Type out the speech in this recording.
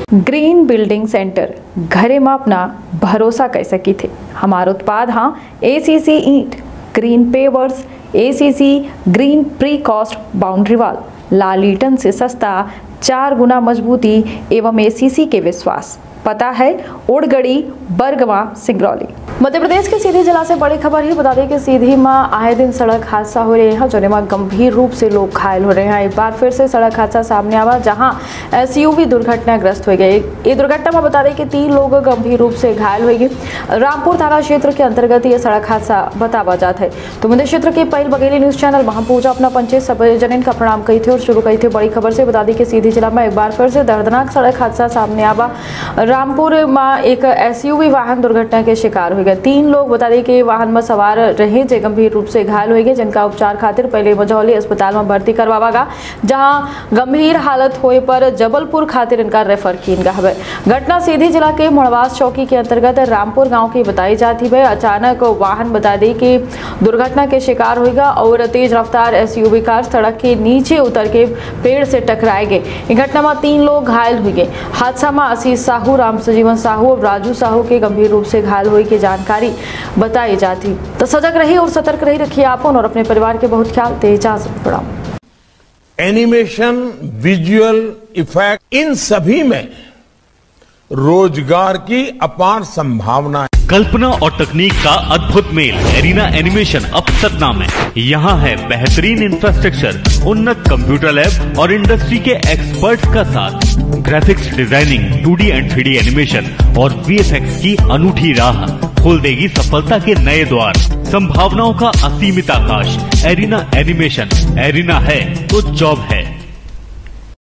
Green building centre घरे में अपना भरोसा कर सकी थे। हमारा उत्पाद हाँ ACC ईंट, green pavers, ACC green precast boundary wall, लाल ईटन से सस्ता, 4 गुना मजबूती एवं ACC के विश्वास। पता है ओड़गड़ी, बरगवा, सिंगरौली। मध्य प्रदेश के सीधी जिला से बड़ी खबर ही बता दें कि सीधी में आए दिन सड़क हादसा हो रहे हैं, जिनमें गंभीर रूप से लोग घायल हो रहे हैं। एक बार फिर से सड़क हादसा सामने आवा, जहां SUV दुर्घटनाग्रस्त हो गए। ये दुर्घटना में बता दें कि 3 लोग गंभीर रूप से घायल हो गए। रामपुर थाना क्षेत्र के अंतर्गत ये सड़क हादसा बतावा जाता है। तो मध्य क्षेत्र के पहल बघेली न्यूज चैनल महापूजा अपना पंचे सब जनन का प्रणाम कही थे और शुरू कही थे बड़ी खबर से। बता दें कि सीधी जिला में एक बार फिर से दर्दनाक सड़क हादसा सामने आवा। रामपुर में एक SUV वाहन दुर्घटना के शिकार हो गए। 3 लोग बता दें कि वाहन में सवार रहे जो गंभीर रूप से घायल हो गए, जिनका उपचार खातिर पहले मझौली अस्पताल में भर्ती करवावा गया, जहां गंभीर हालत होए पर जबलपुर खातिर इनका रेफर किया गया है। घटना सीधी जिला के मुड़वास चौकी के अंतर्गत रामपुर गांव की बताई जाती है। अचानक वाहन बता दें कि दुर्घटना के शिकार होगा और तेज रफ्तार SUV कार सड़क के नीचे उतर के पेड़ से टकराए गए। घटना में 3 लोग घायल हुए गए। हादसा में आशीष साहू, राम सजीवन साहू और राजू साहू के गंभीर रूप से घायल हुए की जानकारी बताई जाती। तो सजग रही और सतर्क रही, रखिए आपन और अपने परिवार के बहुत ख्याल। इजाजत प्रणाम। एनिमेशन, विजुअल इफेक्ट, इन सभी में रोजगार की अपार संभावना है। कल्पना और तकनीक का अद्भुत मेल एरिना एनिमेशन अब सतना में। यहाँ है बेहतरीन इंफ्रास्ट्रक्चर, उन्नत कंप्यूटर लैब और इंडस्ट्री के एक्सपर्ट्स का साथ। Graphics designing, 2D and 3D animation और VFX की अनूठी राह खोल देगी सफलता के नए द्वार। संभावनाओं का असीमित आकाश। एरिना एनिमेशन, एरिना है तो जॉब है।